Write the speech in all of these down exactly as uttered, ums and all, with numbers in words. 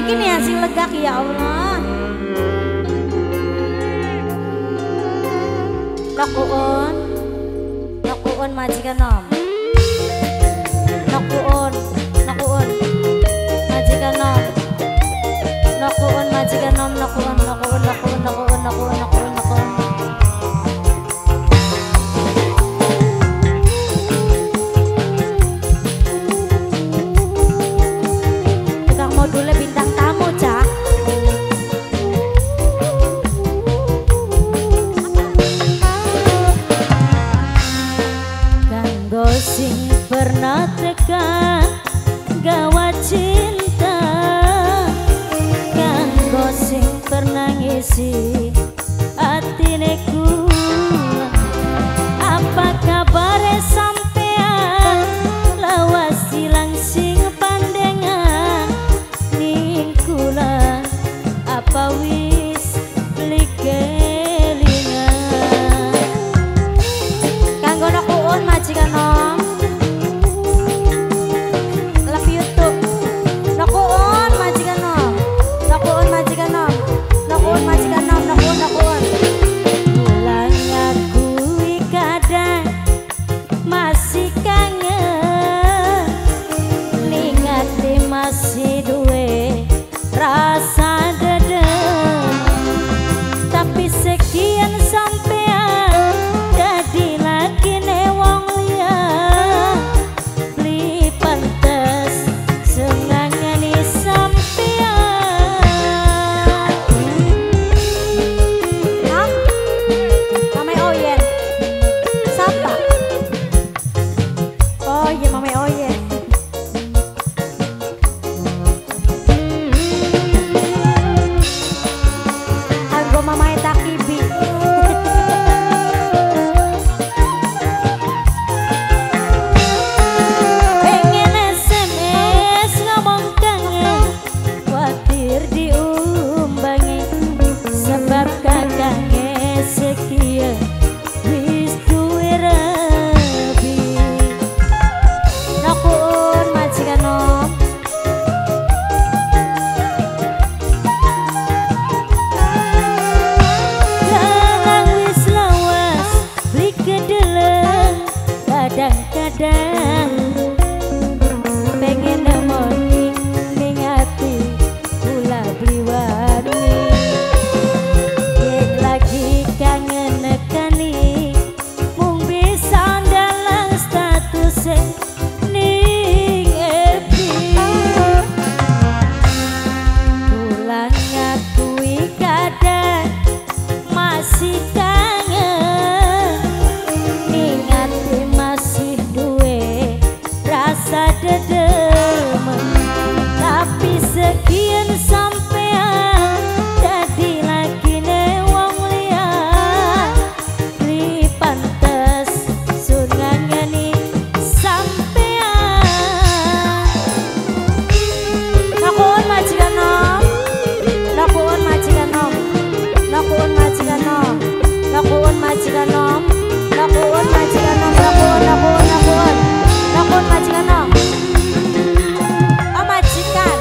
Iki nih sing legak ya Allah. Lakuun, lakuun majikan nom. Lakuun, lakuun majikan nom. Lakuun majikan nom, lakuun, lakuun, lakuun, lakuun, lakuun, lakuun, lakuun. Tukang modulnya bintang tamu cak. Kanggo sing pernah tekan gawat cinta, kanggo sing pernah ngisi atine kula. Apa kabare sampean lawas silang sing pandengan ning kula, apa wis likelingan. Kanggo nakuun majikan nom. Masih duwe rasa dedem, tapi sekian sampean jadi lagi ne wong liya. Beli pantes sengangani sampean. Hah? Mame Oyen. Siapa? Oh iya Mame Oyen. Mamai takibi. Pengen S M S ngomong kangen, khawatir diumbangi, sebab kakaknya sekian wis duwe rabi. Nakuun majikan nom. Kadang-kadang pengen nemoni ning ati kula bliwani, yen lagi kangen nekani mung bisa ndalang status ning F B. Kula ngakui kadang masih kangen ning ati masih duwe rasa dedem, tapi sekian sampean jadi lagi ne wong liya. Li pantes sun ngangeni sampean. Nakuun majikan nom, nakuun majikan nom, nakuun majikan nom, nakuun majikan nom. Nakuun majikan nom, nakuun, nakuun, nakuun, nakuun majikan nom. Oh majikan,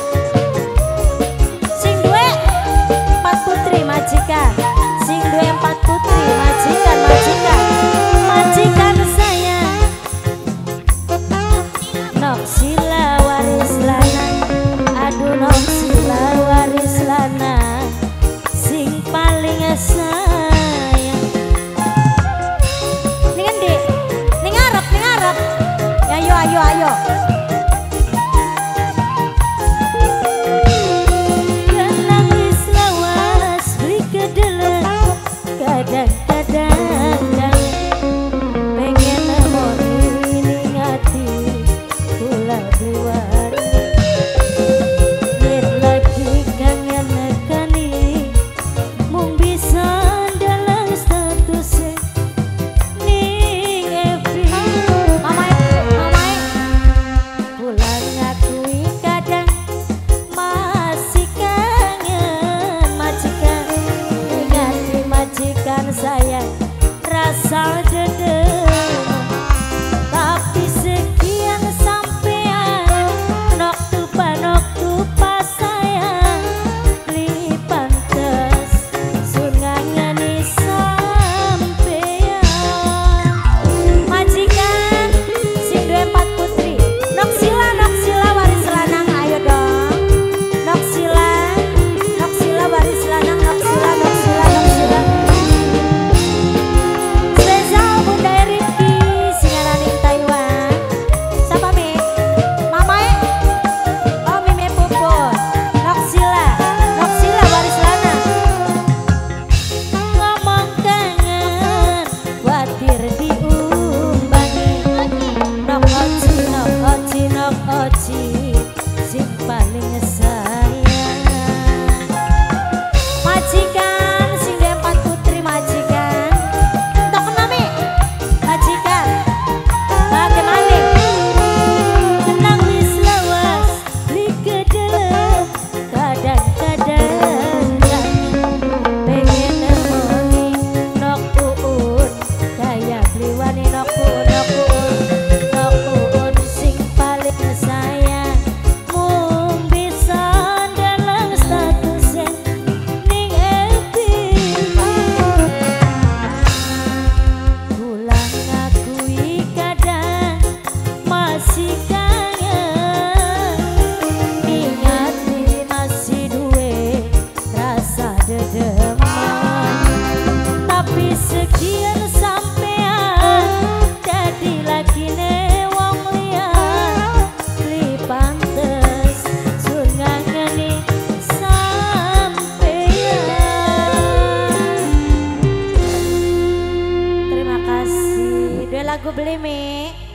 sing duwe empat putri majikan, sing duwe empat putri majikan, majikan, majikan saya. Nok sila waris lana, aduh nok sila waris lana, sing paling sayang. Ayo, ayo, ayo. Nangis lawas beli kedelai, kadang-kadang pengen nemoni ning ati kula bliwani, yen lagi kangen nekani mung bisa ndalang status ning F B. Yen sampean jadi lagi ne wong liya li pantes sun ngangeni sampean. Terima kasih. Dua lagu beli Mi.